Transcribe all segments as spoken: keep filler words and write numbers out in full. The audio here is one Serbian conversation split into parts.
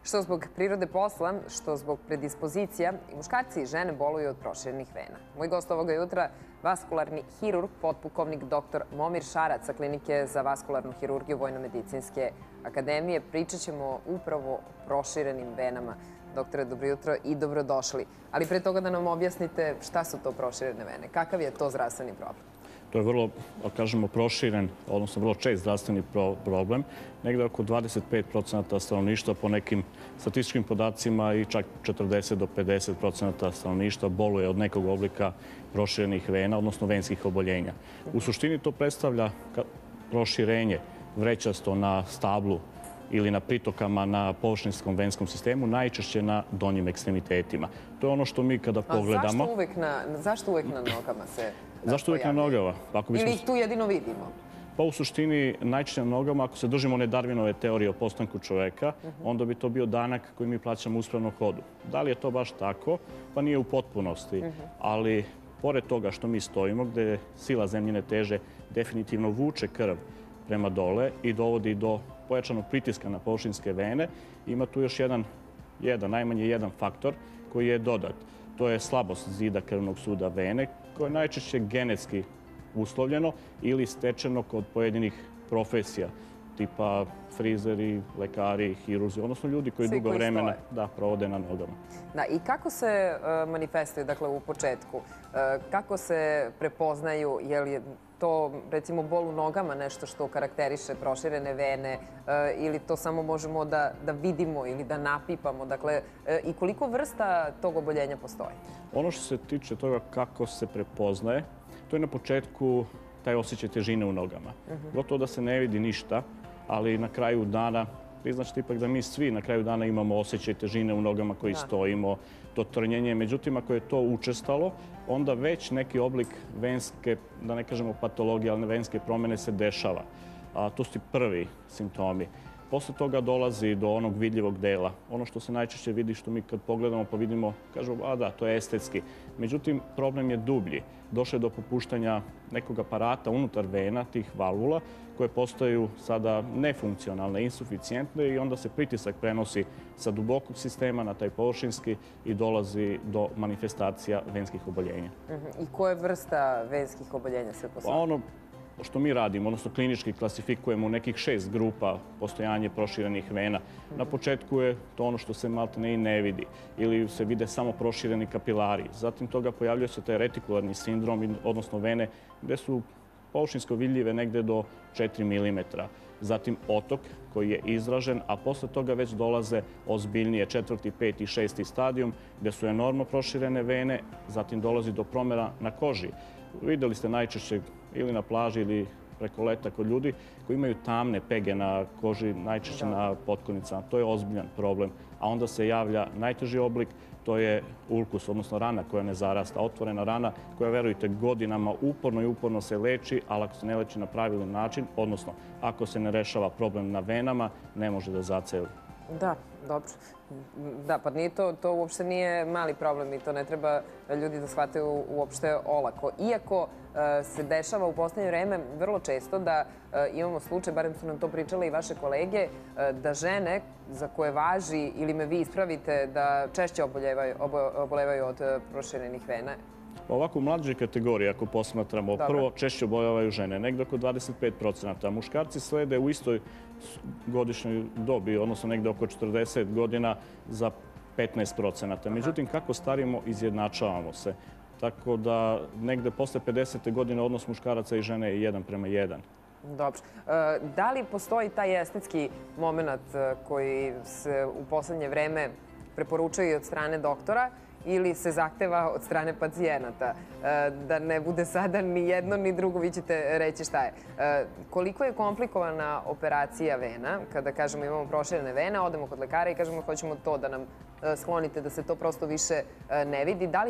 Što zbog prirode posla, što zbog predispozicija, i muškarci i žene boluju od proširenih vena. Moj gost ovoga jutra, vaskularni hirurg, potpukovnik doktor Momir Šarac sa Klinike za vaskularnu hirurgiju Vojno-medicinske akademije. Pričat ćemo upravo o proširenim venama. Doktore, dobro jutro i dobrodošli. Ali pre toga da nam objasnite šta su to proširene vene, kakav je to zdravstveni problem? To je vrlo, kažemo, proširen, odnosno vrlo čest zdravstveni problem. Negde oko dvadeset pet procenata stanovništva po nekim statističkim podacima i čak četrdeset do pedeset procenata stanovništva boluje od nekog oblika proširenih vena, odnosno venskih oboljenja. U suštini to predstavlja proširenje vrećasto na stablu ili na pritokama na površinskom venskom sistemu, najčešće na donjim ekstremitetima. To je ono što mi kada pogledamo... A zašto uvek na nogama se... Zašto uvijek na nogama? Ili ih tu jedino vidimo? Pa u suštini najčešće na nogama, ako se držimo one Darwinove teorije o postanku čoveka, onda bi to bio danak koji mi plaćamo uspravnom hodu. Da li je to baš tako? Pa nije u potpunosti. Ali pored toga što mi stojimo, gde sila zemljine teže definitivno vuče krv prema dole i dovodi do pojačanog pritiska na površinske vene, ima tu još jedan, jedan, najmanje jedan faktor koji je dodat. To je slabost zida krvnog suda vene, koje je najčešće genetski uslovljeno ili stečeno kod pojedinih profesija, tipa frizeri, lekari, hirurzi, odnosno ljudi koji dugo vremena provode na nogama. Da, i kako se manifestuju, dakle, u početku? Kako se prepoznaju, je li to, recimo, bol u nogama nešto što karakteriše proširene vene ili to samo možemo da vidimo ili da napipamo? Dakle, i koliko vrsta tog oboljenja postoji? Ono što se tiče toga kako se prepoznaje, to je na početku taj osjećaj težine u nogama. Gotovo da se ne vidi ništa, ali na kraju dana, priznaćete ipak da mi svi na kraju dana imamo osjećaj težine u nogama koji stojimo, to trnjenje. Međutim, ako je to učestalo, onda već neki oblik venske, da ne kažemo patologije, ali venske promene se dešava. A to su ti prvi simptomi. Posle toga dolazi do onog vidljivog dela. Ono što se najčešće vidi, što mi kad pogledamo pa vidimo, kažemo, a da, to je estetski. Međutim, problem je dublji. Došlo je do popuštanja nekog aparata unutar vena, tih valvula, koje postaju sada nefunkcionalne, insuficijentne i onda se pritisak prenosi sa dubokog sistema na taj površinski i dolazi do manifestacija venskih oboljenja. I koje vrsta venskih oboljenja se postoji? Ono što mi radimo, odnosno klinički klasifikujemo u nekih šest grupa postojanje proširenih vena. Na početku je to ono što se maltene i ne vidi ili se vide samo prošireni kapilari. Zatim toga pojavljuje se taj retikularni sindrom, odnosno vene gde su površinsko vidljive negde do četiri milimetra. Zatim otok koji je izražen, a posle toga već dolaze ozbiljnije četvrti, peti, šesti stadijum gde su enormno proširene vene. Zatim dolazi do promjena na koži. Videli ste najčešće ili na plaži ili preko leta kod ljudi koji imaju tamne pege na koži, najčešće na potkonicama. To je ozbiljan problem. A onda se javlja najteži oblik, to je ulkus, odnosno rana koja ne zarasta. Otvorena rana koja, verujte, godinama uporno i uporno se leči, ali ako se ne leči na pravilan način, odnosno ako se ne rešava problem na venama, ne može da zaceli. Da, dobro. Da, pa to uopšte nije mali problem i to ne treba ljudi da shvataju uopšte olako. Iako se dešava u poslednje vreme vrlo često da imamo slučaj, barem su nam to pričale i vaše kolege, da žene za koje važi, ili me vi ispravite, da češće obolevaju od proširenih vena. Ovako u mlađoj kategoriji, ako posmatramo, prvo češće oboljevaju žene, negde oko dvadeset pet procenata. Muškarci slede u istoj godišnjoj dobi, odnosno negde oko četrdeset godina za petnaest procenata. Međutim, kako starimo, izjednačavamo se. Tako da negde posle pedesete godine odnos muškaraca i žene je jedan prema jedan. Dobro. Da li postoji taj estetski moment koji se u poslednje vreme preporučuje i od strane doktora ili se zahteva od strane pacijenata? Da ne bude sada ni jedno ni drugo, vi ćete reći šta je. Koliko je komplikovana operacija vena, kada kažemo imamo proširene vene, odemo kod lekara i kažemo hoćemo to da nam sklonite, da se to prosto više ne vidi. Da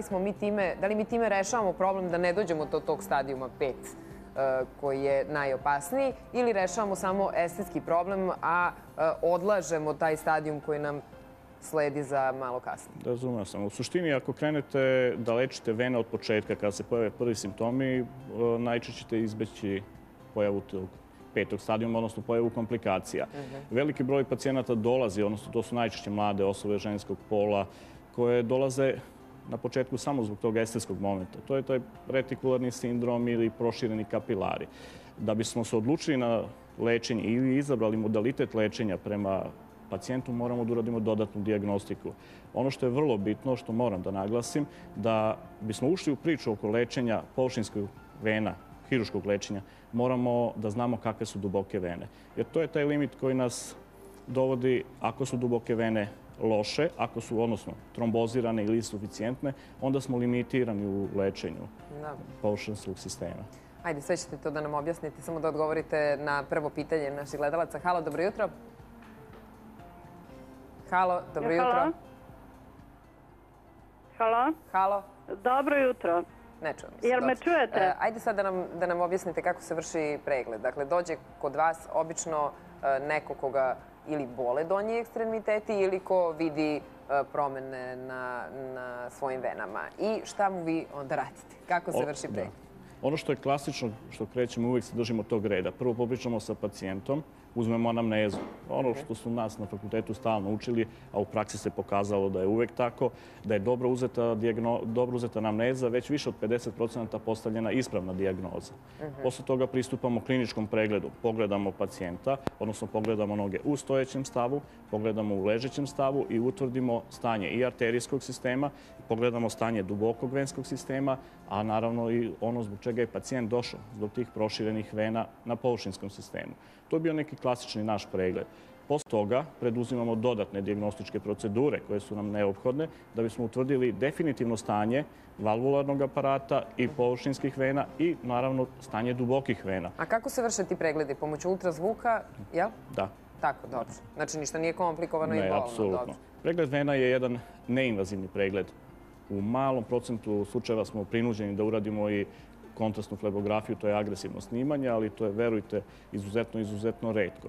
li mi time rešavamo problem da ne dođemo do tog stadijuma pet koji je najopasniji ili rešavamo samo estetski problem, a odlažemo taj stadijum koji nam sledi za malo kasnije? Razumeo sam. U suštini, ako krenete da lečite vene od početka, kada se pojave prvi simptomi, najčešće ćete izbeći pojavu tog petog stadijuma, odnosno pojavu komplikacija. Veliki broj pacijenata dolazi, odnosno to su najčešće mlade osobe ženskog pola, koje dolaze na početku samo zbog tog estetskog momenta. To je taj retikularni sindrom ili prošireni kapilari. Da bismo se odlučili na lečenje ili izabrali modalitet lečenja prema pacijentu, moramo da uradimo dodatnu dijagnostiku. Ono što je vrlo bitno, što moram da naglasim, da bismo ušli u priču oko lečenja površinskih vena, hiruškog lečenja, moramo da znamo kakve su duboke vene. Jer to je taj limit koji nas dovodi, ako su duboke vene loše, ako su, odnosno, trombozirane ili suficijentne, onda smo limitirani u lečenju površinskog sistema. Ajde, sve ćete to da nam objasnite, samo da odgovorite na prvo pitanje naših gledalaca. Halo, dobro jutro. Halo, dobro jutro. Halo. Halo. Dobro jutro. Ne čujem se. Jel me čujete? Ajde sad da nam objasnite kako se vrši pregled. Dakle, dođe kod vas obično neko koga ili bole donji ekstremiteti ili ko vidi promene na svojim venama. I šta mu vi onda radite? Kako se vrši pregled? Ono što je klasično, što krećemo, uvijek se držimo tog reda. Prvo popričamo sa pacijentom, uzmemo anamnezu. Ono što su nas na fakultetu stalno učili, a u praksi se pokazalo da je uvijek tako, da je dobro uzeta anamneza, već više od pedeset procenata postavljena ispravna dijagnoza. Posle toga pristupamo kliničkom pregledu. Pogledamo pacijenta, odnosno pogledamo noge u stojećem stavu, pogledamo u ležećem stavu i utvrdimo stanje i arterijskog sistema, pogledamo stanje dubokog venskog sistema, a naravno i ono zbog čega je pacijent došao, zbog tih proširenih vena na površinskom sistemu. To je bio neki klasični naš pregled. Posle toga preduzimamo dodatne dijagnostičke procedure koje su nam neophodne da bismo utvrdili definitivno stanje valvularnog aparata i površinskih vena i naravno stanje dubokih vena. A kako se vrše ti pregledi? Pomoću ultrazvuka, jel? Da. Tako, dobro. Znači ništa nije komplikovano i bolno. Ne, apsolutno. Pregled vena je jedan neinvazivni pregled. U malom procentu slučajeva smo prinuđeni da uradimo i kontrastnu flebografiju, to je agresivno snimanje, ali to je, verujte, izuzetno, izuzetno retko.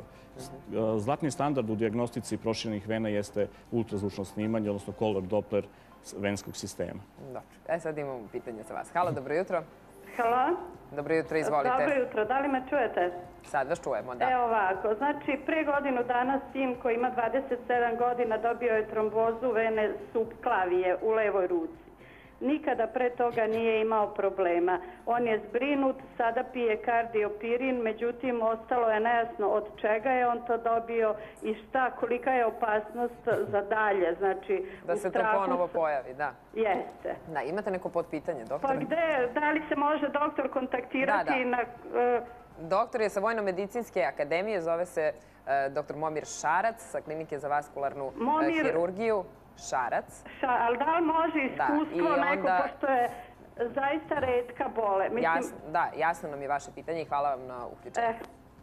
Zlatni standard u dijagnostici proširenih vena jeste ultrazvučno snimanje, odnosno color doppler venskog sistema. Dobro. E, sad imamo pitanje za vas. Halo, dobro jutro. Halo. Dobro jutro, izvolite. Dobro jutro, da li me čujete? Sad vas čujemo, da. Evo ovako, znači pre godinu dana sin koji ima dvadeset sedam godina dobio je trombozu vene subklavije u levoj ruci. Nikada pre toga nije imao problema. On je zbrinut, sada pije kardiopirin, međutim, ostalo je nejasno od čega je on to dobio i šta, kolika je opasnost za dalje. Znači, da se to ponovo pojavi, da. Jeste. Da, imate neko potpitanje, doktore? Pa gde, da li se može doktor kontaktirati na... Doktor je sa Vojno-medicinske akademije, zove se doktor Momir Šarac sa Klinike za vaskularnu hirurgiju. Šarac. Ali da li može iskustvo neko, pošto je zaista retka bole? Da, jasno nam je vaše pitanje i hvala vam na uključenju.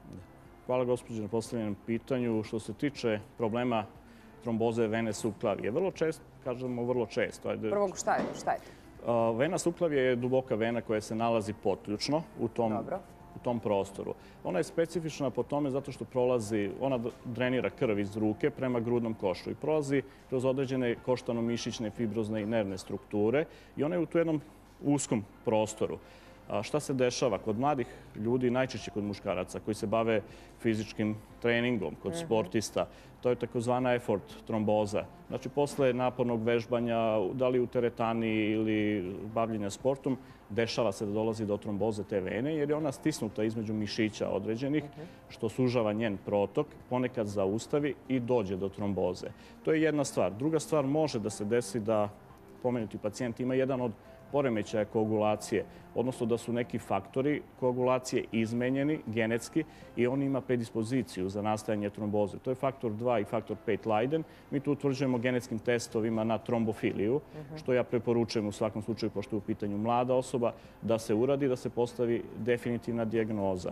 Hvala, gospođo, na postavljenom pitanju. Što se tiče problema tromboze vene subklavije, vrlo često, kažemo vrlo često. Prvo, šta je to? Vena subklavije je duboka vena koja se nalazi potključno u tom u tom prostoru. Ona je specifična po tome zato što prolazi, ona drenira krv iz ruke prema grudnom košu i prolazi kroz određene koštano-mišićne, fibrozne i nervne strukture i ona je u tu jednom uskom prostoru. Šta se dešava? Kod mladih ljudi, najčešće kod muškaraca koji se bave fizičkim treningom, kod sportista, to je takozvana effort tromboza. Znači, posle napornog vežbanja, da li u teretani ili bavljenja sportom, dešava se da dolazi do tromboze te vene, jer je ona stisnuta između mišića određenih, što sužava njen protok, ponekad zaustavi i dođe do tromboze. To je jedna stvar. Druga stvar, može da se desi da pomenuti pacijent ima jedan od poremećaja koagulacije, odnosno da su neki faktori koagulacije izmenjeni genetski i on ima predispoziciju za nastajanje tromboze. To je faktor dva i faktor pet Leiden. Mi tu utvrđujemo genetskim testovima na trombofiliju, što ja preporučujem u svakom slučaju, pošto je u pitanju mlada osoba, da se uradi, da se postavi definitivna dijagnoza.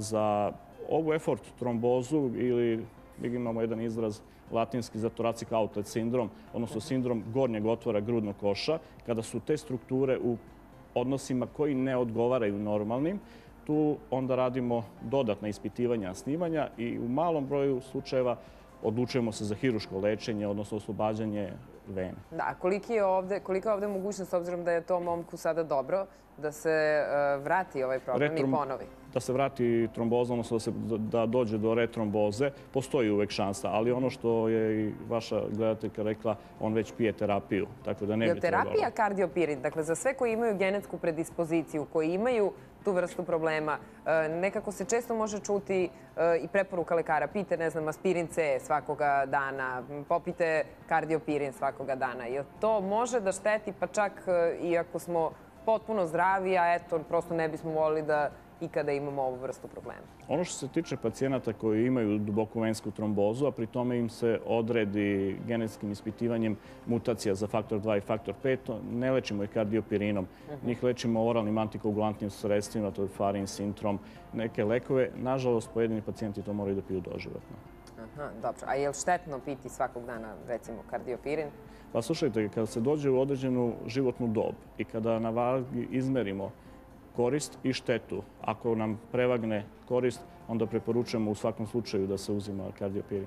Za ovu effort trombozu ili imamo jedan izraz latinski za thoracic outlet sindrom, odnosno sindrom gornjeg otvora grudnog koša, kada su te strukture u odnosima koji ne odgovaraju normalnim, tu onda radimo dodatna ispitivanja, snimanja i u malom broju slučajeva odlučujemo se za hiruško lečenje, odnosno oslobađanje vene. Da, kolika je ovde mogućnost, s obzirom da je to momku sada dobro, da se vrati ovaj problem i ponovi? da se vrati tromboza, odnosno da, se, da dođe do retromboze, postoji uvek šansa. Ali ono što je i vaša gledateljka rekla, on već pije terapiju. Tako da ne je bi terapija trebalo. kardiopirin, dakle za sve koji imaju genetsku predispoziciju, koji imaju tu vrstu problema, nekako se često može čuti i preporuka lekara. Pijte, ne znam, aspirin C svakoga dana, popite kardiopirin svakoga dana. Jer to može da šteti, pa čak i ako smo potpuno zdravi, a eto, prosto ne bismo volili da ikada imamo ovu vrstu problema. Ono što se tiče pacijenata koji imaju duboku vensku trombozu, a pri tome im se odredi genetskim ispitivanjem mutacija za faktor dva i faktor pet, ne lečimo ih kardiopirinom. Njih lečimo oralnim antikoagulantnim sredstvima, to je farin, sintrom, neke lekove. Nažalost, pojedini pacijenti to moraju da piju doživotno. Aha, dobro. A je li štetno piti svakog dana, recimo, kardiopirin? Pa slušajte, kada se dođe u određenu životnu dob i kada na vagi izmerimo korist i štetu, ako nam prevagne korist, onda preporučujemo u svakom slučaju da se uzima kardiopirin.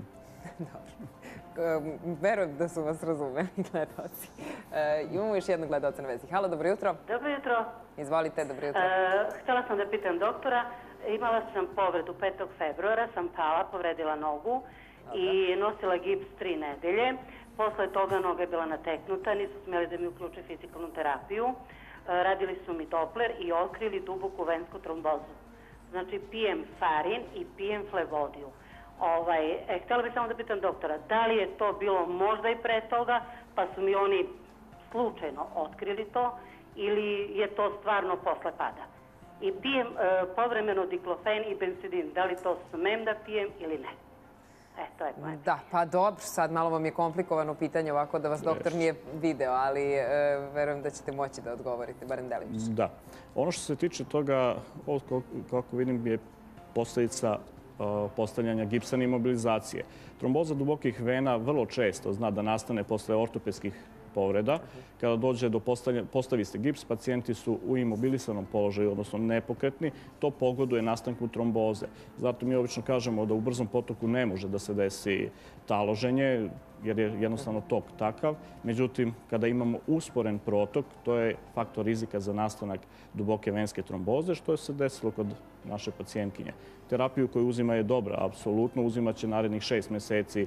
Dobro. Verujem da su vas razumeli gledaoci. Imamo još jednog gledaoca na vezi. Halo, dobro jutro. Dobro jutro. Izvolite, dobro jutro. Htjela sam da pitam doktora. Imala sam povredu petog februara, sam pala, povredila nogu i nosila gips tri nedelje. Posle toga noga je bila nateknuta, nisu smjeli da mi uključe fizikalnu terapiju. Radili su mi Doppler i otkrili duboku vensku trombozu. Znači, pijem farin i pijem flevodiju. Ovaj, e, htjela bih samo da pitam doktora, da li je to bilo možda i pre toga, pa su mi oni slučajno otkrili to, ili je to stvarno posle pada? I pijem e, povremeno diklofen i benzidin. Da li to smem da pijem ili ne? E, to je moje. Da, pa dobro, sad malo vam je komplikovano pitanje ovako da vas doktor nije video, ali e, verujem da ćete moći da odgovorite, barem delimično. Da. Ono što se tiče toga, kako vidim, je posljedica postavljanja gipsane imobilizacije. Tromboza dubokih vena vrlo često zna da nastane posle ortopedskih povreda. Kada dođe do postavi se gips, pacijenti su u imobilisanom položaju, odnosno nepokretni. To pogoduje nastanku tromboze. Zato mi obično kažemo da u brzom potoku ne može da se desi taloženje, jer je jednostavno tok takav. Međutim, kada imamo usporen protok, to je faktor rizika za nastanak duboke venske tromboze, što je se desilo kod naše pacijentkinje. Terapiju koju uzima je dobra, apsolutno. Uzimaće narednih šest meseci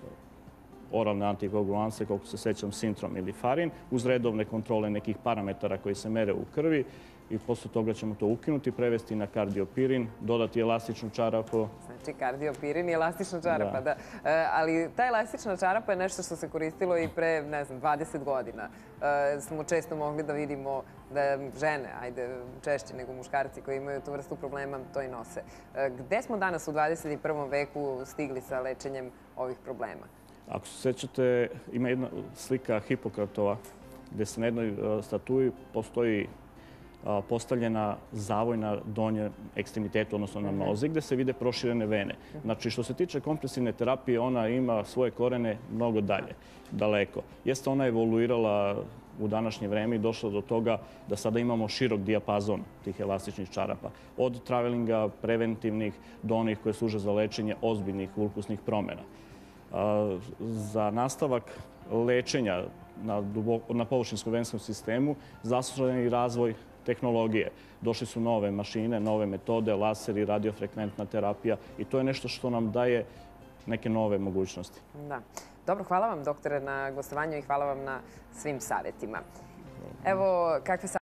oralne antikoagulance, koliko se sećam, sintrom ili farin, uz redovne kontrole nekih parametara koji se mere u krvi i posle toga ćemo to ukinuti, prevesti na kardiopirin, dodati elastičnu čarapu. Znači, kardiopirin i elastična čarapa, da. Ali ta elastična čarapa je nešto što se koristilo i pre, ne znam, dvadeset godina. Smo često mogli da vidimo da žene, ajde, češće nego muškarci koji imaju tu vrstu problema, to i nose. Gde smo danas u dvadeset i prvom veku stigli sa lečenjem ovih problema? Ako se sećate, ima jedna slika Hipokratova gde se na jednoj statuji postoji postavljena zavoj na donje ekstremitetu, odnosno na nozi, gde se vide proširene vene. Znači, što se tiče kompresivne terapije, ona ima svoje korene mnogo dalje, daleko. Jeste ona evoluirala u današnje vreme i došla do toga da sada imamo širok dijapazon tih elastičnih čarapa. Od travelinga preventivnih do onih koje služe za lečenje ozbiljnih vulkusnih promjena. Za nastavak lečenja na površinskom venskom sistemu zaslužen je i razvoj tehnologije. Došli su nove mašine, nove metode, laseri, radiofrekventna terapija i to je nešto što nam daje neke nove mogućnosti. Da. Dobro, hvala vam, doktore, na gostovanju i hvala vam na svim savjetima. Evo, kakve